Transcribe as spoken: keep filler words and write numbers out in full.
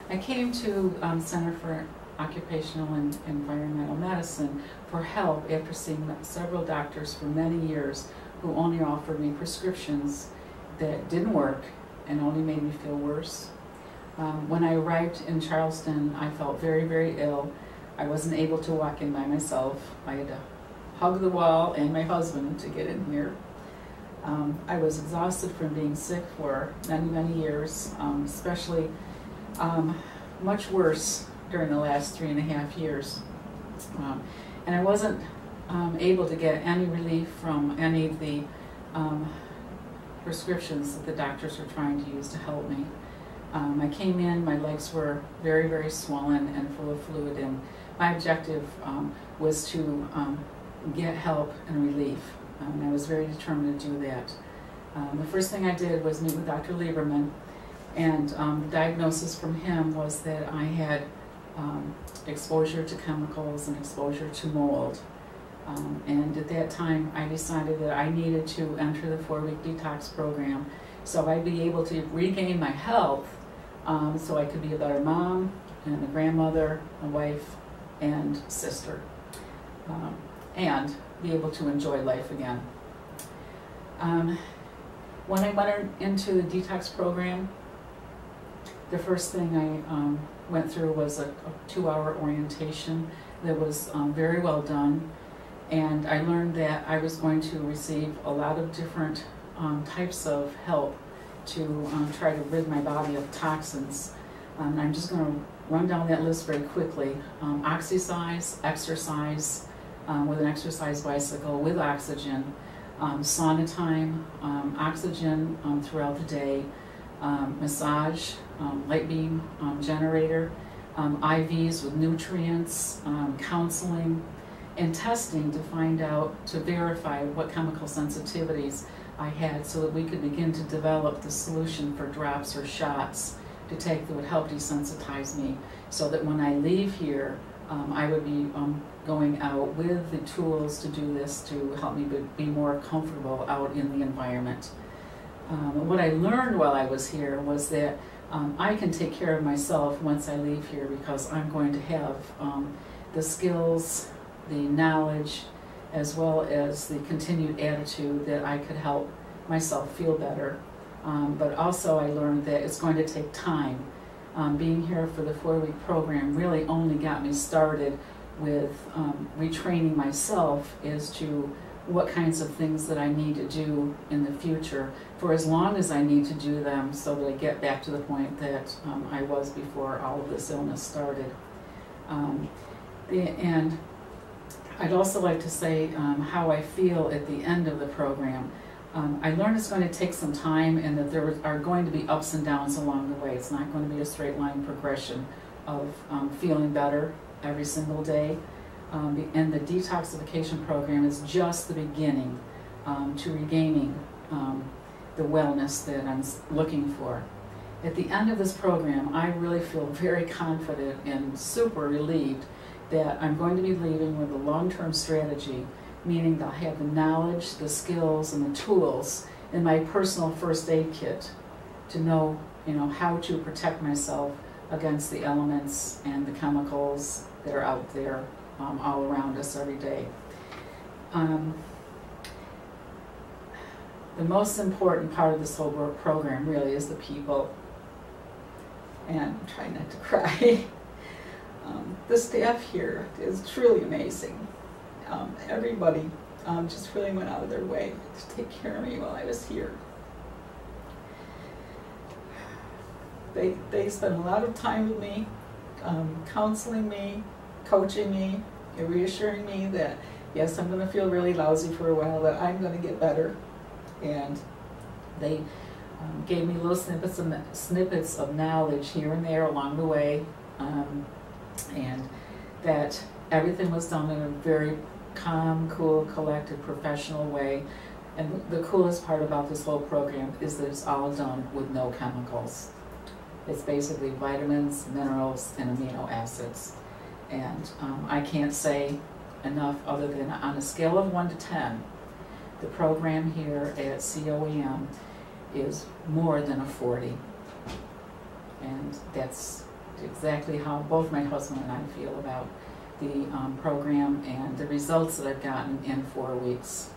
I came to um, Center for Occupational and Environmental Medicine for help after seeing several doctors for many years who only offered me prescriptions that didn't work and only made me feel worse. Um, when I arrived in Charleston, I felt very, very ill. I wasn't able to walk in by myself. I had to hug the wall and my husband to get in here. Um, I was exhausted from being sick for many, many years, um, especially um, much worse during the last three and a half years. Um, and I wasn't um, able to get any relief from any of the um, prescriptions that the doctors were trying to use to help me. Um, I came in, my legs were very, very swollen and full of fluid, and my objective um, was to um, get help and relief. Um, and I was very determined to do that. Um, the first thing I did was meet with Doctor Lieberman, and um, the diagnosis from him was that I had um, exposure to chemicals and exposure to mold. Um, and at that time, I decided that I needed to enter the four-week detox program so I'd be able to regain my health, um, so I could be a better mom and a grandmother, a wife, and sister, um, and be able to enjoy life again. Um, when I went into the detox program, the first thing I um, went through was a, a two-hour orientation that was um, very well done. And I learned that I was going to receive a lot of different um, types of help to um, try to rid my body of toxins. Um, I'm just going to run down that list very quickly. Um, Oxysize, exercise um, with an exercise bicycle with oxygen, um, sauna time, um, oxygen um, throughout the day, um, massage, um, light beam um, generator, um, I Vs with nutrients, um, counseling, and testing to find out, to verify what chemical sensitivities I had so that we could begin to develop the solution for drops or shots to take that would help desensitize me so that when I leave here, um, I would be um, going out with the tools to do this to help me be more comfortable out in the environment. Um, what I learned while I was here was that um, I can take care of myself once I leave here because I'm going to have um, the skills, the knowledge, as well as the continued attitude that I could help myself feel better. Um, but also I learned that it's going to take time. Um, being here for the four-week program really only got me started with um, retraining myself as to what kinds of things that I need to do in the future for as long as I need to do them so that I get back to the point that um, I was before all of this illness started. Um, the, and I'd also like to say um, how I feel at the end of the program. Um, I learned it's going to take some time and that there are going to be ups and downs along the way. It's not going to be a straight line progression of um, feeling better every single day. Um, and the detoxification program is just the beginning um, to regaining um, the wellness that I'm looking for. At the end of this program, I really feel very confident and super relieved that I'm going to be leaving with a long-term strategy, meaning that I'll have the knowledge, the skills, and the tools in my personal first aid kit to know, you know, how to protect myself against the elements and the chemicals that are out there um, all around us every day. Um, the most important part of this whole program really is the people, and I'm trying not to cry. Um, the staff here is truly amazing. Um, everybody um, just really went out of their way to take care of me while I was here. They, they spent a lot of time with me, um, counseling me, coaching me, and reassuring me that, yes, I'm going to feel really lousy for a while, but I'm going to get better. And they um, gave me little snippets of, snippets of knowledge here and there along the way. Um, and that everything was done in a very calm, cool, collected, professional way. And the coolest part about this whole program is that it's all done with no chemicals. It's basically vitamins, minerals, and amino acids. And um, I can't say enough other than on a scale of one to ten, the program here at C O E M is more than a forty. And that's exactly how both my husband and I feel about the um, program and the results that I've gotten in four weeks.